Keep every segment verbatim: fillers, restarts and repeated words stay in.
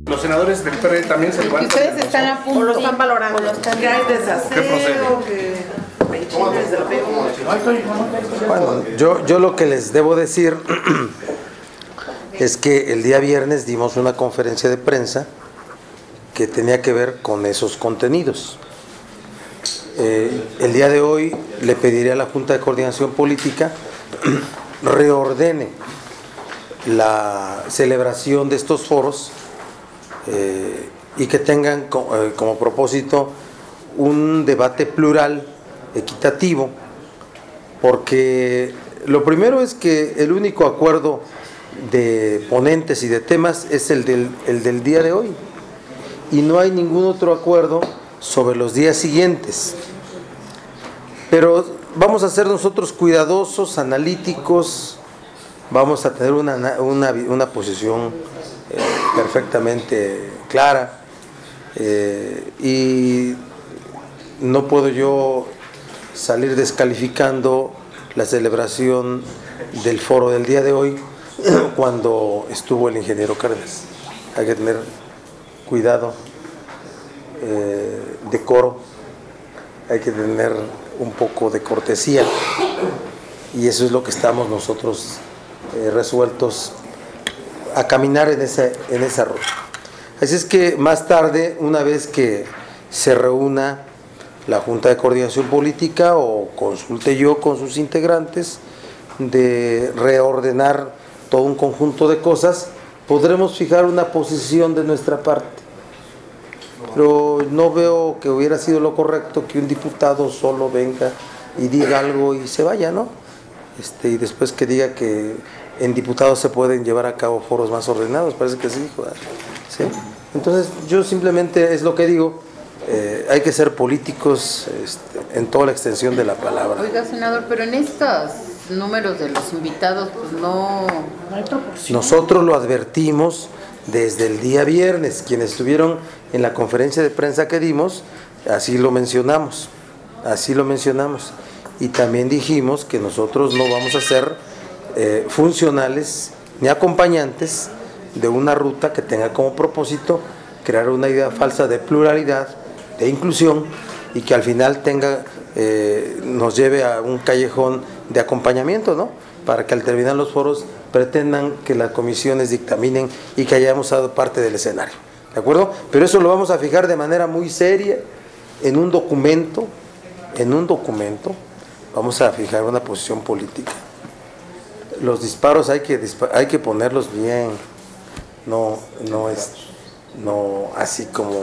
Los senadores del P R D también se levantan. Ustedes están a punto. O lo están valorando. O lo están ¿Qué hay desaseo? Bueno, yo, yo lo que les debo decir es que el día viernes dimos una conferencia de prensa que tenía que ver con esos contenidos. Eh, el día de hoy le pediré a la Junta de Coordinación Política reordene la celebración de estos foros eh, y que tengan como, eh, como propósito un debate plural, equitativo, porque lo primero es que el único acuerdo de ponentes y de temas es el del, el del día de hoy y no hay ningún otro acuerdo sobre los días siguientes. Pero vamos a ser nosotros cuidadosos, analíticos, vamos a tener una, una, una posición eh, perfectamente clara eh, y no puedo yo salir descalificando la celebración del foro del día de hoy cuando estuvo el ingeniero Cárdenas. Hay que tener cuidado, eh, decoro, hay que tener un poco de cortesía y eso es lo que estamos nosotros eh, resueltos a caminar en esa, en esa ruta. Así es que más tarde, una vez que se reúna la Junta de Coordinación Política o consulte yo con sus integrantes de reordenar todo un conjunto de cosas, podremos fijar una posición de nuestra parte. Pero no veo que hubiera sido lo correcto que un diputado solo venga y diga algo y se vaya, ¿no? Este, y después que diga que en diputados se pueden llevar a cabo foros más ordenados, parece que sí, ¿sí? Entonces yo simplemente es lo que digo. Eh, hay que ser políticos este, en toda la extensión de la palabra. Oiga, senador, pero en estos números de los invitados, pues no, no hay proporción. Nosotros lo advertimos desde el día viernes, quienes estuvieron en la conferencia de prensa que dimos, así lo mencionamos, así lo mencionamos. Y también dijimos que nosotros no vamos a ser eh, funcionales ni acompañantes de una ruta que tenga como propósito crear una idea falsa de pluralidad, de inclusión y que al final tenga, eh, nos lleve a un callejón de acompañamiento, ¿no? Para que al terminar los foros pretendan que las comisiones dictaminen y que hayamos dado parte del escenario, ¿de acuerdo? Pero eso lo vamos a fijar de manera muy seria en un documento, en un documento, vamos a fijar una posición política. Los disparos hay que, hay que ponerlos bien, no, no es, no así como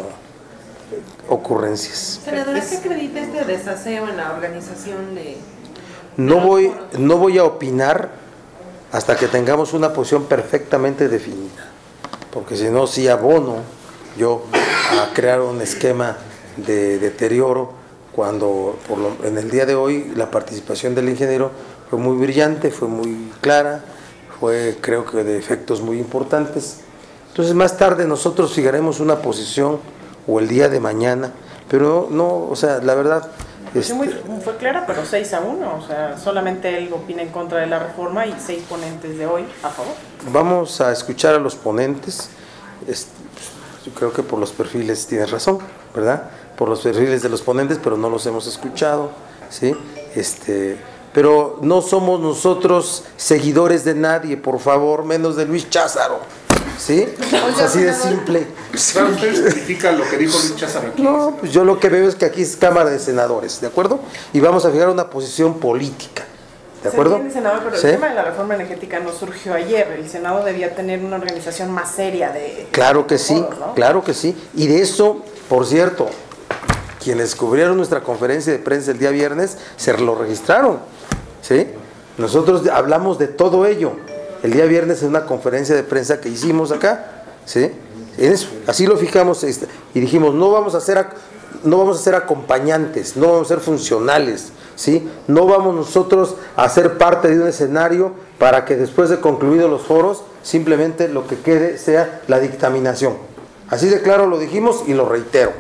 ocurrencias. Senador, ¿qué acredita este desaseo en la organización de...? No voy, no voy a opinar hasta que tengamos una posición perfectamente definida, porque si no, sí abono yo a crear un esquema de deterioro cuando por lo, en el día de hoy la participación del ingeniero fue muy brillante, fue muy clara, fue creo que de efectos muy importantes. Entonces más tarde nosotros fijaremos una posición o el día de mañana, pero no, o sea, la verdad... Este, muy, fue clara, pero seis a uno, o sea, solamente él opina en contra de la reforma y seis ponentes de hoy a favor. Vamos a escuchar a los ponentes, este, yo creo que por los perfiles tienes razón, ¿verdad? Por los perfiles de los ponentes, pero no los hemos escuchado, ¿sí? Este, pero no somos nosotros seguidores de nadie, por favor, menos de Luis Cházaro. ¿Sí? Es así de simple. Claro, ¿ustedes justifican lo que dijo Luis Cházaro aquí? No, pues yo lo que veo es que aquí es Cámara de Senadores, ¿de acuerdo? Y vamos a fijar una posición política, ¿de acuerdo? Se entiende, senador, pero ¿sí? El tema de la reforma energética no surgió ayer. El Senado debía tener una organización más seria de... Claro que sí, foros, ¿no? claro que sí. Y de eso, por cierto, quienes cubrieron nuestra conferencia de prensa el día viernes, se lo registraron, ¿sí? Nosotros hablamos de todo ello. El día viernes en una conferencia de prensa que hicimos acá, ¿sí? En eso, así lo fijamos y dijimos, no vamos a ser, no vamos a ser acompañantes, no vamos a ser funcionales, ¿sí? No vamos nosotros a ser parte de un escenario para que después de concluidos los foros, simplemente lo que quede sea la dictaminación. Así de claro lo dijimos y lo reitero,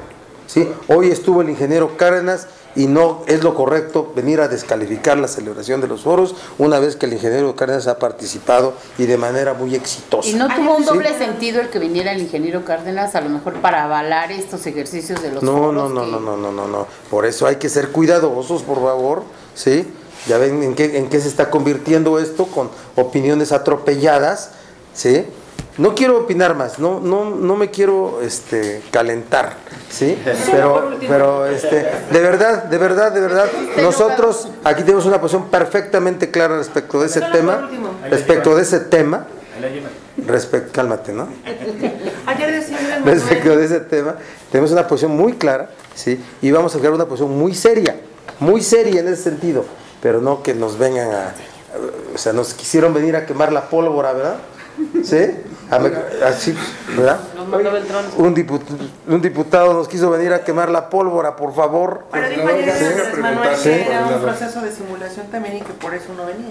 ¿sí? Hoy estuvo el ingeniero Cárdenas y no es lo correcto venir a descalificar la celebración de los foros una vez que el ingeniero Cárdenas ha participado y de manera muy exitosa. ¿Y no tuvo un ¿Sí? doble sentido el que viniera el ingeniero Cárdenas a lo mejor para avalar estos ejercicios de los No, foros? no, no, que... no, no, no, no, no. Por eso hay que ser cuidadosos, por favor, ¿sí? Ya ven en qué, en qué se está convirtiendo esto con opiniones atropelladas, ¿sí? No quiero opinar más, no, no, no me quiero este, calentar, ¿sí? Pero, pero este, de verdad, de verdad, de verdad, nosotros aquí tenemos una posición perfectamente clara respecto de ese tema, respecto de ese tema, respecto, cálmate, ¿no? Respecto de ese tema, tenemos una posición muy clara, ¿sí? Y vamos a crear una posición muy seria, muy seria en ese sentido, pero no que nos vengan a, o sea, nos quisieron venir a quemar la pólvora, ¿verdad? ¿Sí? Así, ¿verdad? Un diputado, un diputado nos quiso venir a quemar la pólvora, por favor. Pero dijo ayer ¿Sí? Manuel ¿Sí? que era un proceso de simulación también y que por eso no venía.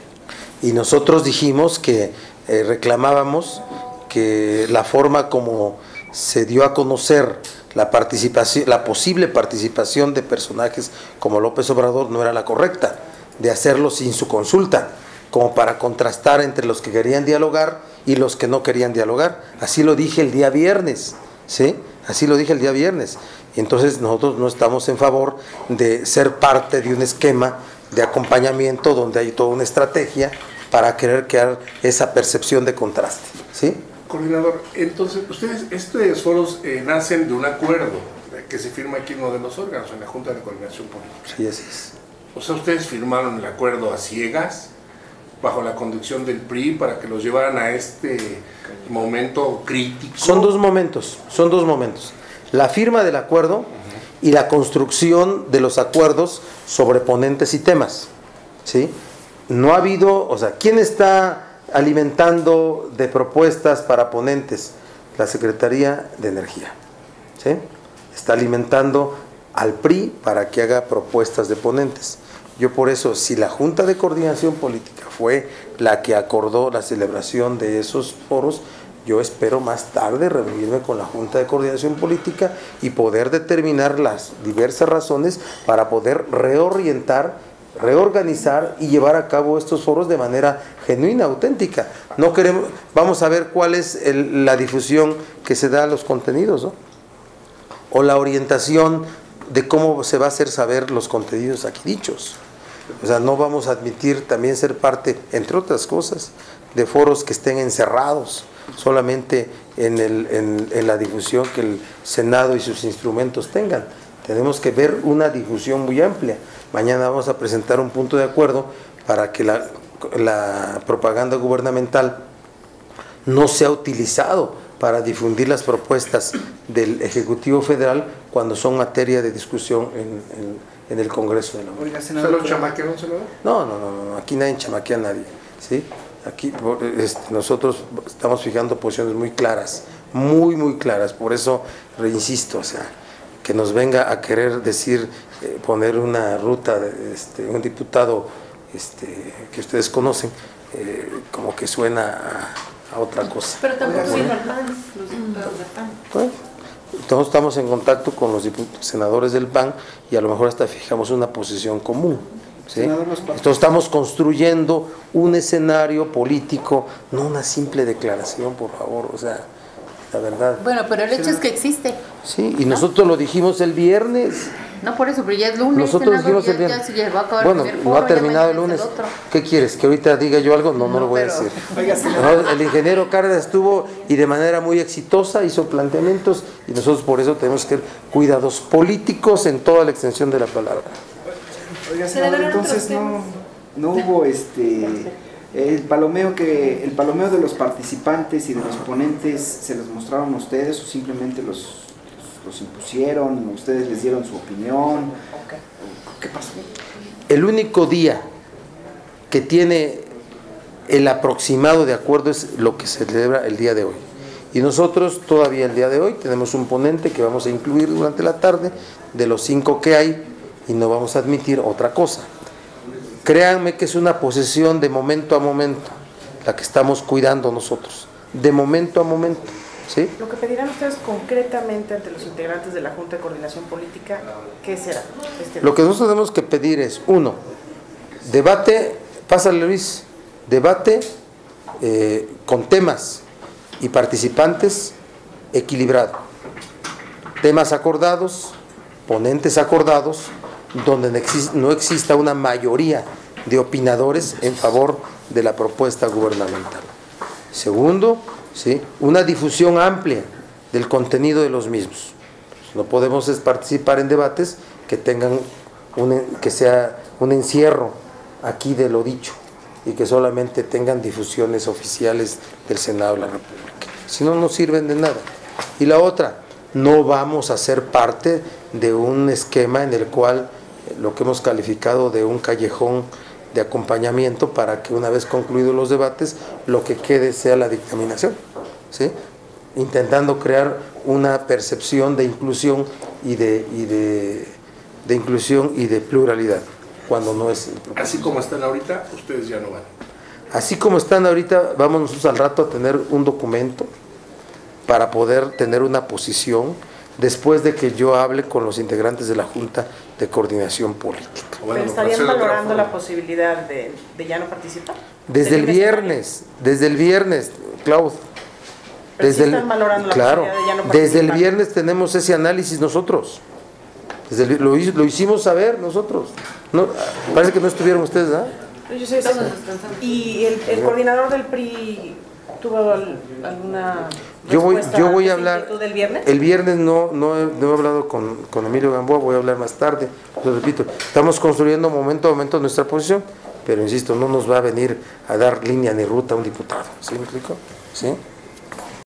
Y nosotros dijimos que eh, reclamábamos que la forma como se dio a conocer la participación, la posible participación de personajes como López Obrador no era la correcta, de hacerlo sin su consulta, como para contrastar entre los que querían dialogar y los que no querían dialogar. Así lo dije el día viernes, ¿sí? Así lo dije el día viernes. Y entonces nosotros no estamos en favor de ser parte de un esquema de acompañamiento donde hay toda una estrategia para querer crear esa percepción de contraste, ¿sí? Coordinador, entonces, ustedes, estos foros eh, nacen de un acuerdo que se firma aquí en uno de los órganos, en la Junta de Coordinación Política. Sí, así es. O sea, ustedes firmaron el acuerdo a ciegas, bajo la conducción del P R I, para que los llevaran a este momento crítico. Son dos momentos, son dos momentos. La firma del acuerdo y la construcción de los acuerdos sobre ponentes y temas, ¿sí? No ha habido, o sea, ¿quién está alimentando de propuestas para ponentes? La Secretaría de Energía, ¿sí? Está alimentando al P R I para que haga propuestas de ponentes. Yo por eso, si la Junta de Coordinación Política fue la que acordó la celebración de esos foros, yo espero más tarde reunirme con la Junta de Coordinación Política y poder determinar las diversas razones para poder reorientar, reorganizar y llevar a cabo estos foros de manera genuina, auténtica. No queremos, vamos a ver cuál es el, la difusión que se da a los contenidos, ¿no? O la orientación de cómo se va a hacer saber los contenidos aquí dichos. O sea, no vamos a admitir también ser parte, entre otras cosas, de foros que estén encerrados solamente en, el, en, en la difusión que el Senado y sus instrumentos tengan. Tenemos que ver una difusión muy amplia. Mañana vamos a presentar un punto de acuerdo para que la, la propaganda gubernamental no sea utilizado para difundir las propuestas del Ejecutivo Federal cuando son materia de discusión en, en, en el Congreso de la Unión. ¿Se lo chamaquearon, senador? No, no, no, no, aquí nadie chamaquea a nadie, ¿sí? Aquí este, nosotros estamos fijando posiciones muy claras, muy, muy claras, por eso reinsisto, o sea, que nos venga a querer decir, eh, poner una ruta, de, este, un diputado este, que ustedes conocen, eh, como que suena a, a otra cosa. Pero tampoco sirve al P A N, los diputados del P A N. Bueno, entonces estamos en contacto con los senadores del P A N y a lo mejor hasta fijamos una posición común, ¿sí? Entonces estamos construyendo un escenario político, no una simple declaración, por favor, o sea, la verdad. Bueno, pero el hecho es que existe. Sí, y nosotros lo dijimos el viernes. No por eso, pero ya es lunes. Nosotros senador, dijimos ya, el viernes. ya se llevó a acabar Bueno, el primer no foro, ha ya terminado el mañana lunes. es el otro. ¿Qué quieres? ¿Que ahorita diga yo algo? No, no, No, lo voy pero- a decir. Oiga, No, el ingeniero Cárdenas estuvo y de manera muy exitosa hizo planteamientos y nosotros por eso tenemos que ser cuidados políticos en toda la extensión de la palabra. Oiga, senador, entonces no, no hubo este el palomeo que el palomeo de los participantes y de los ponentes se los mostraron a ustedes o simplemente los, los, los impusieron, ustedes les dieron su opinión. ¿Qué pasó? El único día que tiene el aproximado de acuerdo es lo que se celebra el día de hoy. Y nosotros todavía el día de hoy tenemos un ponente que vamos a incluir durante la tarde de los cinco que hay y no vamos a admitir otra cosa. Créanme que es una posesión de momento a momento la que estamos cuidando nosotros, de momento a momento. ¿sí? Lo que pedirán ustedes concretamente ante los integrantes de la Junta de Coordinación Política, ¿qué será? Este Lo que nosotros tenemos que pedir es, uno, debate, pásale Luis, debate eh, con temas y participantes equilibrado, temas acordados, ponentes acordados, donde no exis- no exista una mayoría de opinadores en favor de la propuesta gubernamental. Segundo, ¿sí?, una difusión amplia del contenido de los mismos. No podemos es participar en debates que tengan un, que sea un encierro aquí de lo dicho y que solamente tengan difusiones oficiales del Senado de la República. Si no, no sirven de nada. Y la otra, no vamos a ser parte de un esquema en el cual lo que hemos calificado de un callejón de acompañamiento para que una vez concluidos los debates, lo que quede sea la dictaminación, ¿sí?, intentando crear una percepción de inclusión y de, y de, de inclusión y de pluralidad, cuando no es el propósito. Así como están ahorita, ustedes ya no van. Así como están ahorita, vamos nosotros al rato a tener un documento para poder tener una posición después de que yo hable con los integrantes de la Junta de Coordinación Política. Bueno, ¿Pero estarían procede de otra valorando forma. la posibilidad de, de ya no participar? Desde el ¿Sería un viernes, desde el viernes, Claudio. Pero sí Desde están valorando la claro, posibilidad de ya no desde el participar. viernes tenemos ese análisis nosotros. Desde el- lo, hizo- lo hicimos saber nosotros. No, parece que no estuvieron ustedes, ¿ah? Yo sé, Estamos descansando. ¿Y el, el coordinador del P R I tuvo al- alguna Yo voy, respuesta yo voy a esa hablar. inquietud del viernes? El viernes no, no, he, no he hablado con, con Emilio Gamboa, voy a hablar más tarde. Lo repito, estamos construyendo momento a momento nuestra posición, pero insisto, no nos va a venir a dar línea ni ruta a un diputado. ¿Sí me explico? ¿Sí?